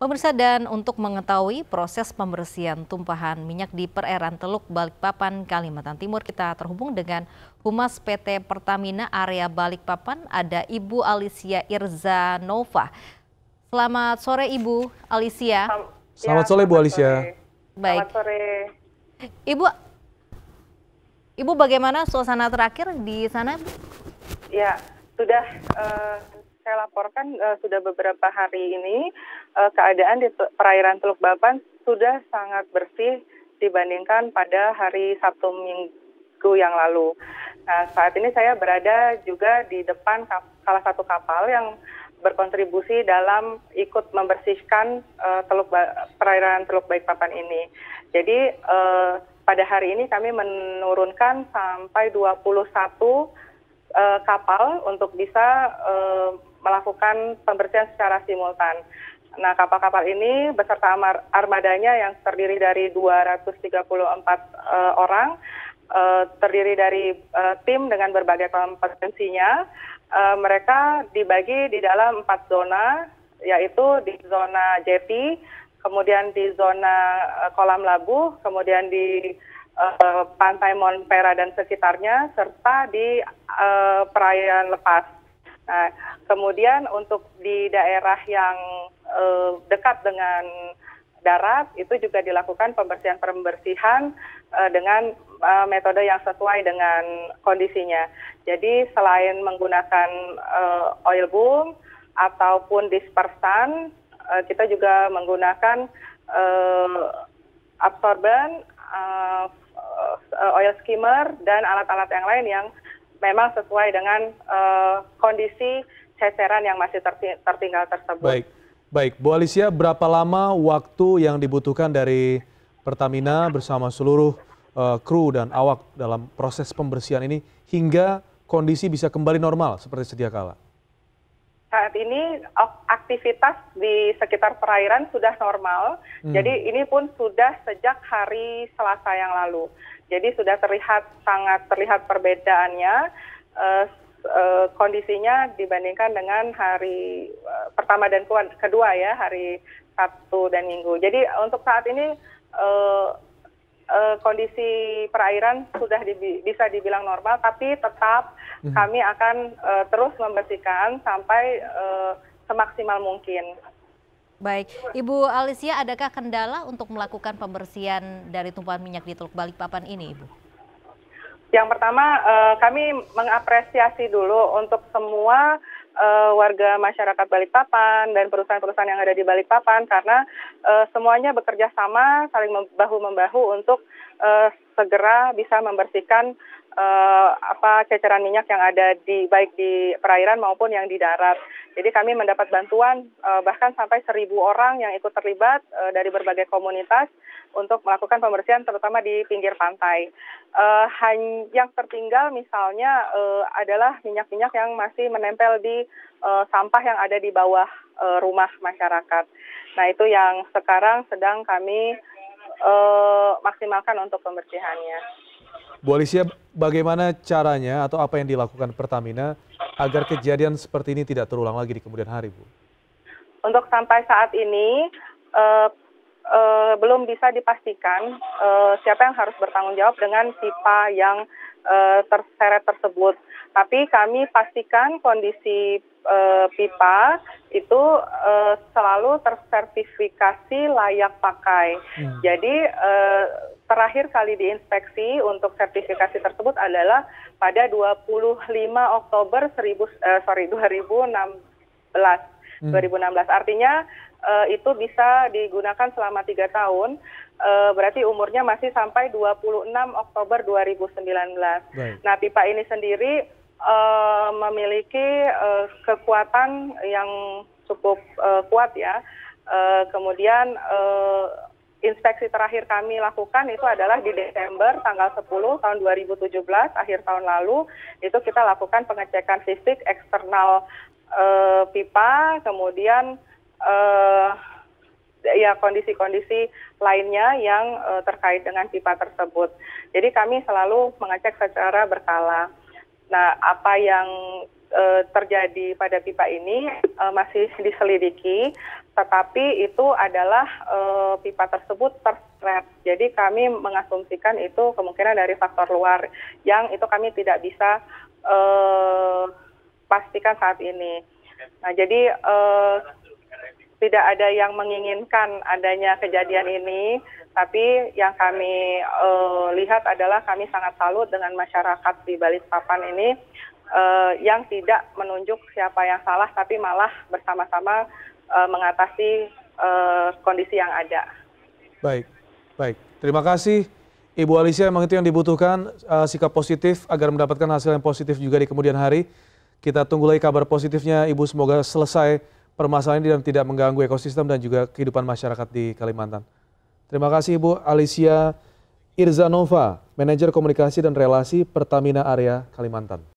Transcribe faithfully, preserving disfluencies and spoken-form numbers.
Pemirsa, dan untuk mengetahui proses pembersihan tumpahan minyak di perairan Teluk Balikpapan, Kalimantan Timur, kita terhubung dengan Humas P T Pertamina Area Balikpapan, ada Ibu Alicia Irzanova. Selamat sore Ibu Alicia. Selamat sore Bu Alicia. Baik. Selamat sore. Ibu, Ibu bagaimana suasana terakhir di sana? Ya, sudah uh, saya laporkan uh, sudah beberapa hari ini uh, keadaan di perairan Teluk Balikpapan sudah sangat bersih dibandingkan pada hari Sabtu Minggu yang lalu. Nah, saat ini saya berada juga di depan salah satu kapal yang berkontribusi dalam ikut membersihkan uh, teluk perairan Teluk Balikpapan ini. Jadi uh, pada hari ini kami menurunkan sampai dua puluh satu uh, kapal untuk bisa uh, melakukan pembersihan secara simultan. Nah, kapal-kapal ini beserta armadanya yang terdiri dari dua ratus tiga puluh empat uh, orang, uh, terdiri dari uh, tim dengan berbagai kompetensinya. Uh, mereka dibagi di dalam empat zona, yaitu di zona jetty, kemudian di zona uh, kolam labuh, kemudian di uh, pantai Monpera dan sekitarnya, serta di uh, perairan lepas. Nah, kemudian untuk di daerah yang uh, dekat dengan darat itu juga dilakukan pembersihan-pembersihan uh, dengan uh, metode yang sesuai dengan kondisinya. Jadi selain menggunakan uh, oil boom ataupun dispersan, uh, kita juga menggunakan uh, absorben, uh, uh, oil skimmer, dan alat-alat yang lain yang memang sesuai dengan uh, kondisi ceceran yang masih tertinggal tersebut. Baik. Baik, Bu Alicia, berapa lama waktu yang dibutuhkan dari Pertamina bersama seluruh uh, kru dan awak dalam proses pembersihan ini hingga kondisi bisa kembali normal seperti sedia kala? Saat ini aktivitas di sekitar perairan sudah normal, hmm. jadi ini pun sudah sejak hari Selasa yang lalu. Jadi sudah terlihat sangat terlihat perbedaannya. Uh, Uh, kondisinya dibandingkan dengan hari uh, pertama dan kedua ya, hari Sabtu dan Minggu. Jadi untuk saat ini uh, uh, kondisi perairan sudah dibi bisa dibilang normal, tapi tetap hmm. kami akan uh, terus membersihkan sampai uh, semaksimal mungkin. Baik, Ibu Alicia, adakah kendala untuk melakukan pembersihan dari tumpahan minyak di Teluk Balikpapan ini, Ibu? Yang pertama, uh, kami mengapresiasi dulu untuk semua uh, warga masyarakat Balikpapan dan perusahaan-perusahaan yang ada di Balikpapan, karena uh, semuanya bekerja sama, saling bahu-membahu untuk uh, segera bisa membersihkan uh, apa ceceran minyak yang ada di baik di perairan maupun yang di darat. Jadi kami mendapat bantuan uh, bahkan sampai seribu orang yang ikut terlibat uh, dari berbagai komunitas untuk melakukan pembersihan terutama di pinggir pantai. Uh, yang tertinggal misalnya uh, adalah minyak-minyak yang masih menempel di uh, sampah yang ada di bawah uh, rumah masyarakat. Nah, itu yang sekarang sedang kami uh, maksimalkan untuk pembersihannya. Bu Alicia, bagaimana caranya atau apa yang dilakukan Pertamina agar kejadian seperti ini tidak terulang lagi di kemudian hari, Bu? Untuk sampai saat ini, uh, Uh, belum bisa dipastikan uh, siapa yang harus bertanggung jawab dengan pipa yang uh, terseret tersebut. Tapi kami pastikan kondisi uh, pipa itu uh, selalu tersertifikasi layak pakai. Hmm. Jadi uh, terakhir kali diinspeksi untuk sertifikasi tersebut adalah pada dua puluh lima Oktober seribu, uh, sorry, dua ribu enam belas. Hmm. dua ribu enam belas artinya uh, itu bisa digunakan selama tiga tahun, uh, berarti umurnya masih sampai dua puluh enam Oktober dua ribu sembilan belas. Baik. Nah, pipa ini sendiri uh, memiliki uh, kekuatan yang cukup uh, kuat ya. Uh, kemudian uh, inspeksi terakhir kami lakukan itu adalah di Desember tanggal sepuluh tahun dua ribu tujuh belas, akhir tahun lalu, itu kita lakukan pengecekan fisik eksternal Uh, pipa, kemudian uh, ya kondisi-kondisi lainnya yang uh, terkait dengan pipa tersebut. Jadi kami selalu mengecek secara berkala. Nah, apa yang uh, terjadi pada pipa ini uh, masih diselidiki, tetapi itu adalah uh, pipa tersebut terseret. Jadi kami mengasumsikan itu kemungkinan dari faktor luar yang itu kami tidak bisa uh, pastikan saat ini. Nah, jadi uh, tidak ada yang menginginkan adanya kejadian ini, tapi yang kami uh, lihat adalah kami sangat salut dengan masyarakat di Balikpapan ini uh, yang tidak menunjuk siapa yang salah, tapi malah bersama-sama uh, mengatasi uh, kondisi yang ada. Baik, baik. Terima kasih Ibu Alicia, memang itu yang dibutuhkan, uh, sikap positif agar mendapatkan hasil yang positif juga di kemudian hari. Kita tunggu lagi kabar positifnya, Ibu, semoga selesai permasalahan ini dan tidak mengganggu ekosistem dan juga kehidupan masyarakat di Kalimantan. Terima kasih Ibu Alicia Irzanova, Manajer Komunikasi dan Relasi Pertamina Area Kalimantan.